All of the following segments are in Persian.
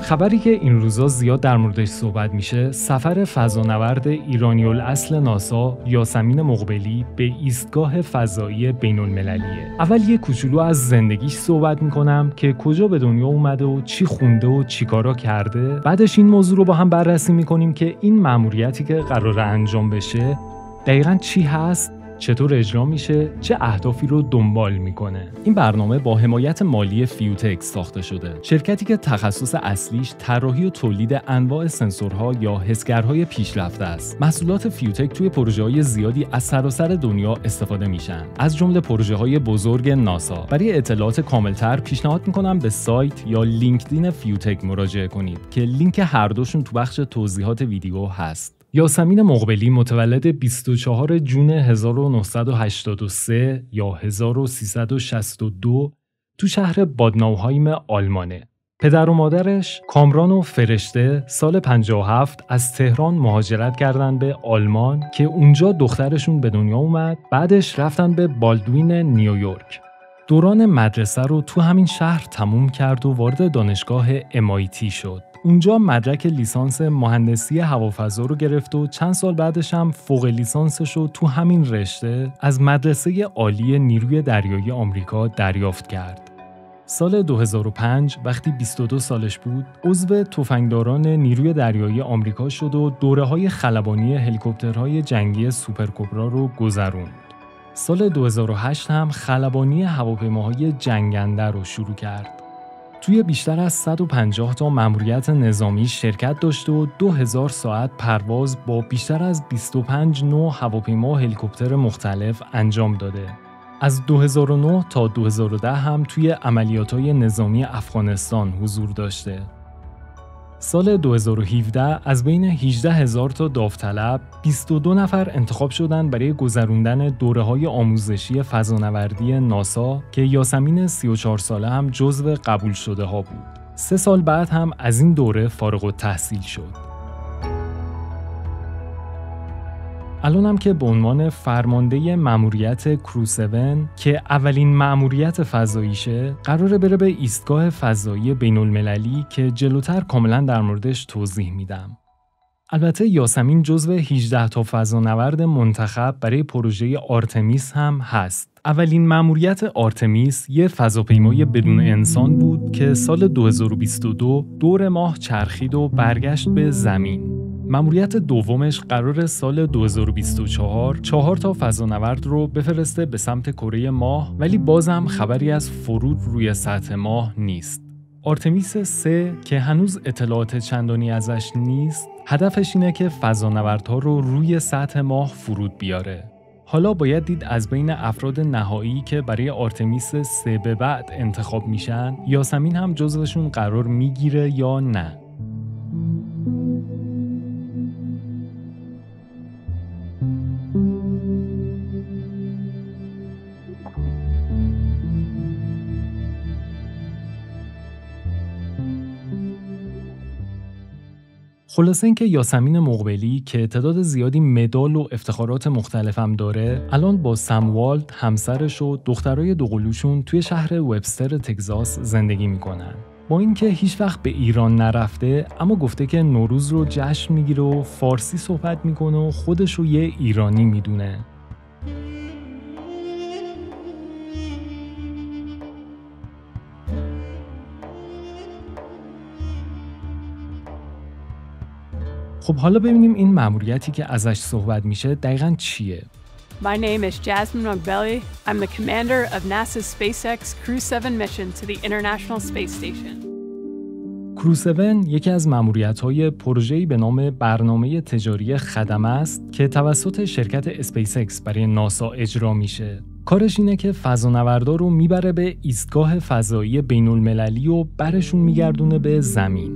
خبری که این روزا زیاد در موردش صحبت میشه، سفر فضانورد ایرانی‌الاصل ناسا یاسمین مقبلی به ایستگاه فضایی بین‌المللیه. اول یه کوچولو از زندگیش صحبت میکنم که کجا به دنیا اومده و چی خونده و چی کارا کرده. بعدش این موضوع رو با هم بررسی میکنیم که این مأموریتی که قراره انجام بشه دقیقاً چی هست، چطور اجرا میشه، چه اهدافی رو دنبال میکنه. این برنامه با حمایت مالی فیوتکس ساخته شده، شرکتی که تخصص اصلیش طراحی و تولید انواع سنسورها یا حسگرهای پیشرفته است. محصولات فیوتک توی پروژه‌های زیادی از سراسر دنیا استفاده میشن، از جمله پروژه‌های بزرگ ناسا. برای اطلاعات کاملتر پیشنهاد میکنم به سایت یا لینکدین فیوتک مراجعه کنید که لینک هر دوشون تو بخش توضیحات ویدیو هست. یاسمین مقبلی متولد 24 جون 1983 یا 1362 تو شهر بادناوهایم آلمانه. پدر و مادرش کامران و فرشته سال 57 از تهران مهاجرت کردن به آلمان که اونجا دخترشون به دنیا اومد. بعدش رفتن به بالدوین نیویورک. دوران مدرسه رو تو همین شهر تموم کرد و وارد دانشگاه MIT شد. اونجا مدرک لیسانس مهندسی هوافضا رو گرفت و چند سال بعدش هم فوق لیسانسش رو تو همین رشته از مدرسه عالی نیروی دریایی آمریکا دریافت کرد. سال 2005 وقتی 22 سالش بود، عضو تفنگداران نیروی دریایی آمریکا شد و دوره‌های خلبانی هلیکوپترهای جنگی سوپرکوبرا رو گذروند. سال 2008 هم خلبانی هواپیماهای جنگنده رو شروع کرد. توی بیشتر از 150 تا مأموریت نظامی شرکت داشته و 2000 ساعت پرواز با بیشتر از 25 نوع هواپیما و هلیکوپتر مختلف انجام داده. از 2009 تا 2010 هم توی عملیات‌های نظامی افغانستان حضور داشته. سال 2017 از بین 18,000 تا داوطلب 22 نفر انتخاب شدن برای گذروندن دوره‌های آموزشی فضانوردی ناسا که یاسمین 34 ساله هم جزو قبول شده ها بود. 3 سال بعد هم از این دوره فارغ التحصیل شد. الانم که به عنوان فرمانده مأموریت کرو 7 که اولین مأموریت فضاییشه، قراره بره به ایستگاه فضایی بین‌المللی که جلوتر کاملا در موردش توضیح میدم. البته یاسمین جزو 18 تا فضانورد منتخب برای پروژه آرتمیس هم هست. اولین مأموریت آرتمیس یه فضاپیمای بدون انسان بود که سال 2022 دور ماه چرخید و برگشت به زمین. مأموریت دومش قرار سال 2024 4 تا فضانورد رو بفرسته به سمت کره ماه، ولی بازم خبری از فرود روی سطح ماه نیست. آرتمیس 3 که هنوز اطلاعات چندانی ازش نیست، هدفش اینه که فضانوردها رو روی سطح ماه فرود بیاره. حالا باید دید از بین افراد نهایی که برای آرتمیس 3 به بعد انتخاب میشن، یاسمین هم جزوشون قرار میگیره یا نه. خلاصه اینکه یاسمین مقبلی که تعداد زیادی مدال و افتخارات مختلف هم داره، الان با سم والد همسرش و دخترای دوقلوشون توی شهر وبستر تگزاس زندگی میکنن. با اینکه هیچ وقت به ایران نرفته، اما گفته که نوروز رو جشن میگیره و فارسی صحبت میکنه و خودش رو یه ایرانی میدونه. خب حالا ببینیم این مأموریتی که ازش صحبت میشه دقیقاً چیه؟ My name is Jasmine Mogbelli. I'm the commander of NASA's SpaceX Crew 7 mission to the International Space Station. کرو 7 یکی از مأموریت‌های پروژه‌ای به نام برنامه تجاری خدمه است که توسط شرکت اسپیس برای ناسا اجرا میشه. کارش اینه که فضانوردا رو میبره به ایستگاه فضایی بین‌المللی و برشون میگردونه به زمین.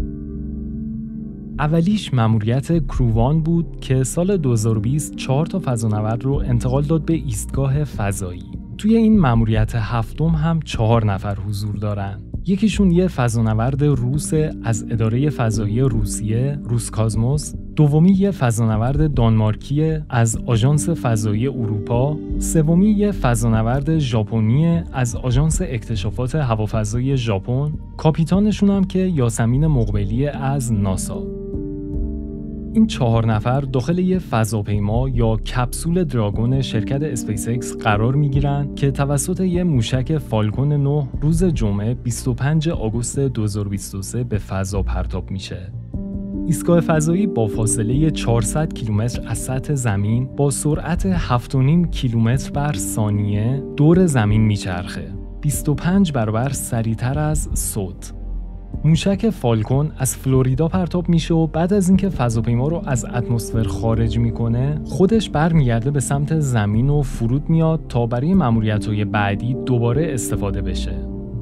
اولیش مأموریت کرو 1 بود که سال 2020 4 تا فضانورد رو انتقال داد به ایستگاه فضایی. توی این مأموریت هفتم هم 4 نفر حضور دارن. یکیشون یه فضانورد روس از اداره فضایی روسیه، روسکازموس، دومی یه فضانورد دانمارکی از آژانس فضایی اروپا، سومی یه فضانورد ژاپنی از آژانس اکتشافات هوافضایی ژاپن، کاپیتانشون هم که یاسمین مقبلی از ناسا. این 4 نفر داخل یه فضاپیما یا کپسول دراگون شرکت اسپیس اکس قرار میگیرن که توسط یه موشک فالکون 9 روز جمعه 25 آگوست 2023 به فضا پرتاب میشه. ایستگاه فضایی با فاصله 400 کیلومتر از سطح زمین با سرعت 7.5 کیلومتر بر ثانیه دور زمین میچرخه. 25 برابر سریعتر از صوت. موشک فالکون از فلوریدا پرتاب میشه و بعد از اینکه فضاپیما رو از اتمسفر خارج میکنه، خودش برمیگرده به سمت زمین و فرود میاد تا برای ماموریت‌های بعدی دوباره استفاده بشه.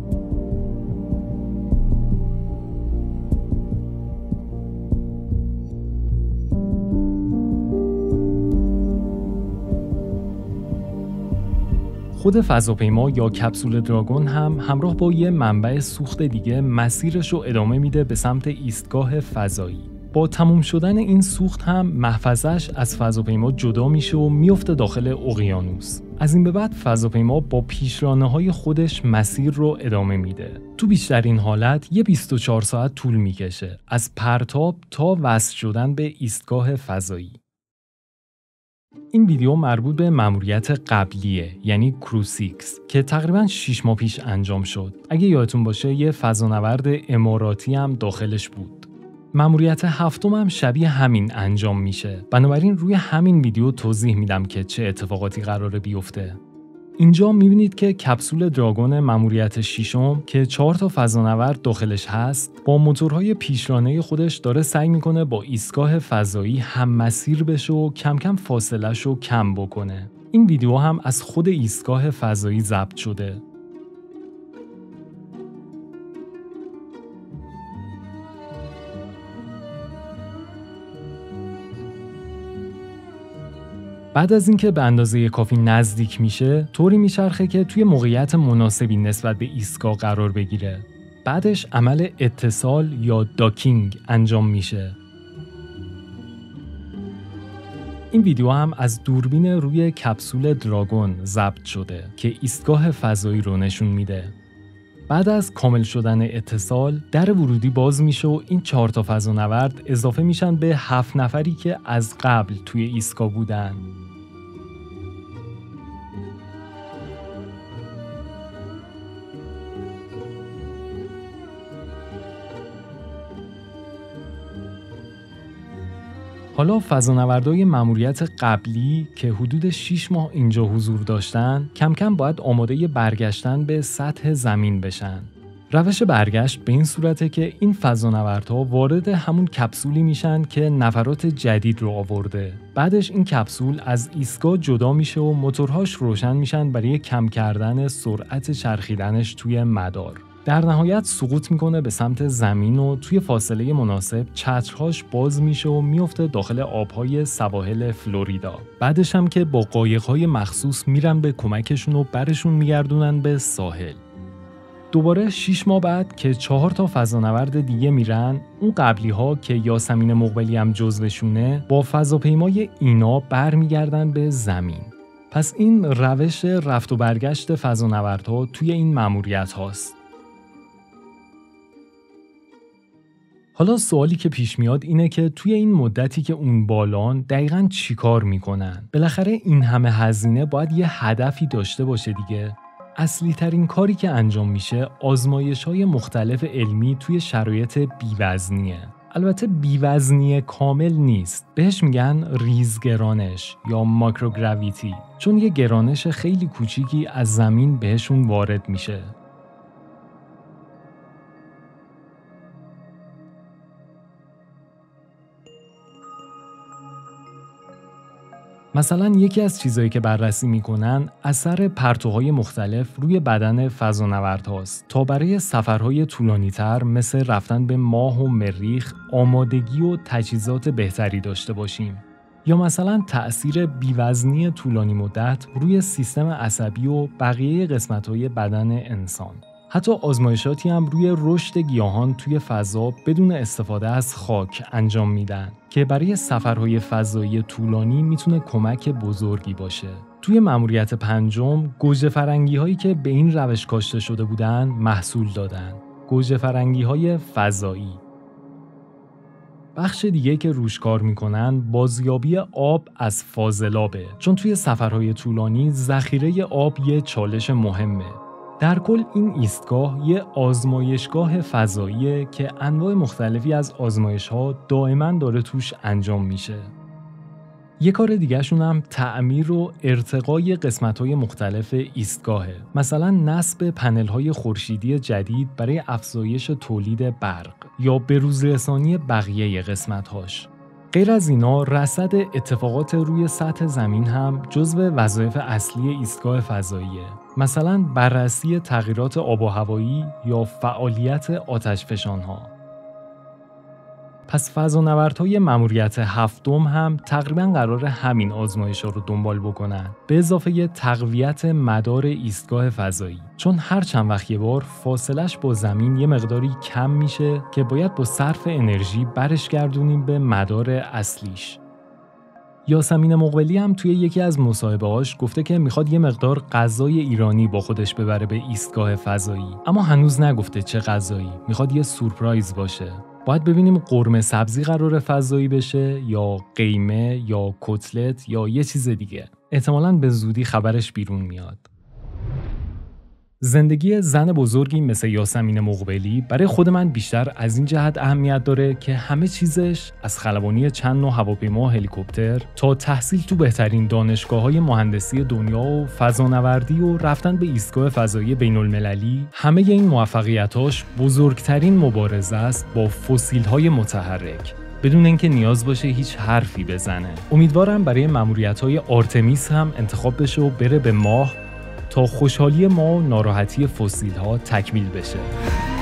خود فضاپیما یا کپسول دراگون هم همراه با یه منبع سوخت دیگه مسیرش رو ادامه میده به سمت ایستگاه فضایی. با تموم شدن این سوخت هم محفظه‌اش از فضاپیما جدا میشه و میفته داخل اقیانوس. از این به بعد فضاپیما با پیشرانه‌های خودش مسیر رو ادامه میده. تو بیشترین حالت یه 24 ساعت طول میکشه از پرتاب تا وصل شدن به ایستگاه فضایی. این ویدیو مربوط به ماموریت قبلیه، یعنی کروسیکس، که تقریباً 6 ماه پیش انجام شد. اگه یادتون باشه یه فضانورد اماراتی هم داخلش بود. ماموریت هفتم هم شبیه همین انجام میشه. بنابراین روی همین ویدیو توضیح میدم که چه اتفاقاتی قراره بیفته. اینجا میبینید که کپسول دراگون ماموریت 6 که 4 تا فضانورد داخلش هست با موتورهای پیشرانه خودش داره سعی میکنه با ایستگاه فضایی هم مسیر بشه و کم کم فاصله‌ش رو کم بکنه. این ویدیو هم از خود ایستگاه فضایی ضبط شده. بعد از اینکه به اندازه کافی نزدیک میشه، طوری میچرخه که توی موقعیت مناسبی نسبت به ایستگاه قرار بگیره. بعدش عمل اتصال یا داکینگ انجام میشه. این ویدیو هم از دوربین روی کپسول دراگون ضبط شده که ایستگاه فضایی رو نشون میده. بعد از کامل شدن اتصال، در ورودی باز میشه و این 4 تا فضانورد اضافه میشن به 7 نفری که از قبل توی ایستگاه بودن. حالا فضانوردهای ماموریت قبلی که حدود 6 ماه اینجا حضور داشتن کم کم باید آماده برگشتن به سطح زمین بشن. روش برگشت به این صورته که این فضانوردها وارد همون کپسولی میشن که نفرات جدید رو آورده. بعدش این کپسول از ایستگاه جدا میشه و موتورهاش روشن میشن برای کم کردن سرعت چرخیدنش توی مدار. در نهایت سقوط میکنه به سمت زمین و توی فاصله مناسب چترهاش باز میشه و میفته داخل آبهای سواحل فلوریدا. بعدش هم که با قایق‌های مخصوص میرن به کمکشون و برشون میگردونن به ساحل. دوباره 6 ماه بعد که 4 تا فضانورد دیگه میرن، اون قبلی ها که یاسمین مقبلی هم جزوشونه با فضاپیمای اینا برمیگردن به زمین. پس این روش رفت و برگشت فضانوردها توی این ماموریت هاست. حالا سوالی که پیش میاد اینه که توی این مدتی که اون بالان دقیقاً چی کار میکنن؟ بالاخره این همه هزینه باید یه هدفی داشته باشه دیگه. اصلی ترین کاری که انجام میشه آزمایش‌های مختلف علمی توی شرایط بی‌وزنیه. البته بی‌وزنی کامل نیست. بهش میگن ریزگرانش یا ماکروگراویتی، چون یه گرانش خیلی کوچیکی از زمین بهشون وارد میشه. مثلا یکی از چیزایی که بررسی میکنن اثر پرتوهای مختلف روی بدن فضانوردهاست تا برای سفرهای طولانی‌تر مثل رفتن به ماه و مریخ آمادگی و تجهیزات بهتری داشته باشیم. یا مثلا تأثیر بیوزنی طولانی مدت روی سیستم عصبی و بقیه قسمت‌های بدن انسان. حتی آزمایشاتی هم روی رشد گیاهان توی فضا بدون استفاده از خاک انجام میدن که برای سفرهای فضایی طولانی میتونه کمک بزرگی باشه. توی مأموریت پنجم، گوجه فرنگی هایی که به این روش کاشته شده بودن محصول دادن. گوجه فرنگی های فضایی. بخش دیگه که روش کار میکنن بازیابی آب از فاضلابه، چون توی سفرهای طولانی ذخیره آب یه چالش مهمه. در کل این ایستگاه یه آزمایشگاه فضاییه که انواع مختلفی از آزمایش‌ها دائما داره توش انجام میشه. یه کار دیگه شون هم تعمیر و ارتقای قسمت‌های مختلف ایستگاهه. مثلا نصب پنل‌های خورشیدی جدید برای افزایش تولید برق یا بروزرسانی بقیه قسمت‌هاش. غیر از اینا، رصد اتفاقات روی سطح زمین هم جزو وظایف اصلی ایستگاه فضاییه. مثلا بررسی تغییرات آب و هوایی یا فعالیت آتشفشان‌ها. پس فضانوردهای مأموریت هفتم هم تقریباً قرار همین آزمایش‌ها رو دنبال بکنن، به اضافه تقویت مدار ایستگاه فضایی، چون هر چند وقت یه بار فاصلش با زمین یه مقداری کم میشه که باید با صرف انرژی برش گردونیم به مدار اصلیش. یاسمین مقبلی هم توی یکی از مصاحبه‌هاش گفته که میخواد یه مقدار غذای ایرانی با خودش ببره به ایستگاه فضایی، اما هنوز نگفته چه غذایی، میخواد یه سورپرایز باشه. باید ببینیم قرمه سبزی قراره فضایی بشه یا قیمه یا کتلت یا یه چیز دیگه. احتمالاً به زودی خبرش بیرون میاد. زندگی زن بزرگی مثل یاسمین مقبلی برای خود من بیشتر از این جهت اهمیت داره که همه چیزش از خلبانی چند نوع هواپیما و هلیکوپتر تا تحصیل تو بهترین دانشگاه‌های مهندسی دنیا و فضانوردی و رفتن به ایستگاه فضایی بین‌المللی، همه این موفقیتاش بزرگترین مبارزه است با فسیل‌های متحرک، بدون اینکه نیاز باشه هیچ حرفی بزنه. امیدوارم برای مأموریت‌های آرتمیس هم انتخاب بشه و بره به ماه تا خوشحالی ما و ناراحتی فسیل‌ها تکمیل بشه.